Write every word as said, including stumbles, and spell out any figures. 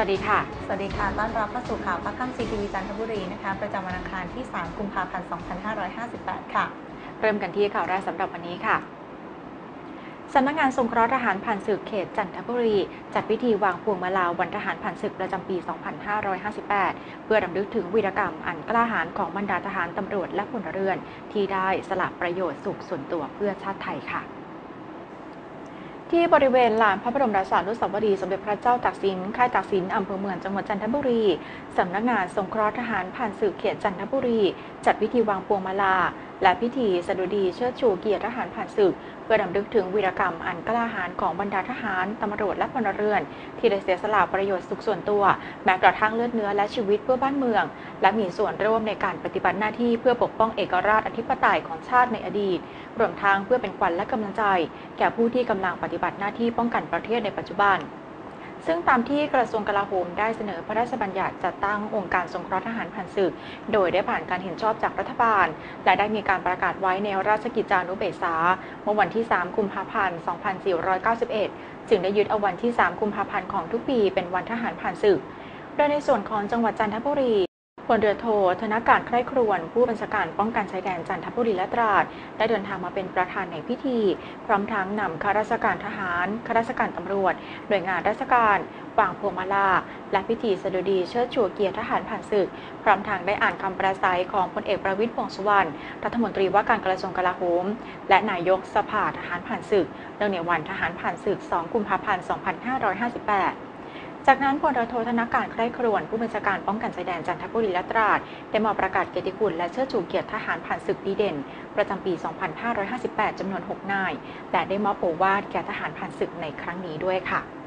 วัสดีค่ะสวัสดีค่ะต้อนรับเข้าสู่ข่าวภาคค่ำซีทีวีจันทบุรีนะคะประจำวันอังคารที่สามกุมภาพันธ์สองพันห้าร้อยห้าสิบแปดค่ะเริ่มกันที่ข่าวแรกสำหรับวันนี้ค่ะสำนักงานสงเคราะห์ทหารผ่านศึกเขตจันทบุรีจัดพิธีวางพวงมาลาวันทหารผ่านศึกประจำปี สองพันห้าร้อยห้าสิบแปด เพื่อรำลึกถึงวีรกรรมอันกล้าหาญของบรรดาทหารตำรวจและพลเรือนที่ได้สละประโยชน์สุขส่วนตัวเพื่อชาติไทยค่ะที่บริเวณลานพระบรมราชานุสาวรีย์สมเด็จพระเจ้าตากสินค่ายตากสินอำเภอเมืองจังหวัดจันทบุรีสำนักงานสงเคราะห์ทหารผ่านศึกเขตจันทบุรีจัดพิธีวางพวงมาลาและพิธีสดุดีเชิดชูเกียรติทหารผ่านศึกเพื่อรำลึกถึงวีรกรรมอันกล้าหาญของบรรดาทหารตำรวจและพลเรือนที่ได้เสียสละประโยชน์สุขส่วนตัวแม้กระทั่งเลือดเนื้อและชีวิตเพื่อบ้านเมืองและมีส่วนร่วมในการปฏิบัติหน้าที่เพื่อปกป้องเอกราชอธิปไตยของชาติในอดีตรวมทั้งเพื่อเป็นขวัญและกำลังใจแก่ผู้ที่กำลังปฏิบัติหน้าที่ป้องกันประเทศในปัจจุบันซึ่งตามที่กระทรวงกลาโหมได้เสนอพระราชบัญญัติจัดตั้งองค์การสงเคราะห์ทหารผ่านศึกโดยได้ผ่านการเห็นชอบจากรัฐบาลและได้มีการประกาศไว้ในราชกิจจานุเบกษาเมื่อวันที่สามกุมภาพันธ์สองพันสี่ร้อยเก้าสิบเอ็ดจึงได้ยึดเอาวันที่สามกุมภาพันธ์ของทุกปีเป็นวันทหารผ่านศึกโดยในส่วนของจังหวัดจันทบุรีพลเรือโทธนการใคร่ครวญผู้บัญชาการป้องกันชายแดนจันทบุรีและตราดได้เดินทางมาเป็นประธานในพิธีพร้อมทั้งนำข้าราชการทหารข้าราชการตำรวจหน่วยงานราชการวางพวงมาลาและพิธีสดุดีเชิดชูเกียรติทหารผ่านศึกพร้อมทั้งได้อ่านคำปราศัยของพลเอกประวิตรวงษ์สุวรรณรัฐมนตรีว่าการกระทรวงกลาโหมและนายกสภาทหารผ่านศึกเนื่องในวันทหารผ่านศึกสองกุมภาพันธ์สองพันห้าร้อยห้าสิบแปดจากนั้นพลเรือโทธนการใคร่ครวญผู้บัญชาการป้องกันชายแดนจันทบุรีและตราดได้มอบประกาศเกียรติคุณและเชิดชูเกียรติทหารผ่านศึกดีเด่นประจำปี สองพันห้าร้อยห้าสิบแปด จำนวนหกนายและได้มอบโอวาทแก่ทหารผ่านศึกในครั้งนี้ด้วยค่ะ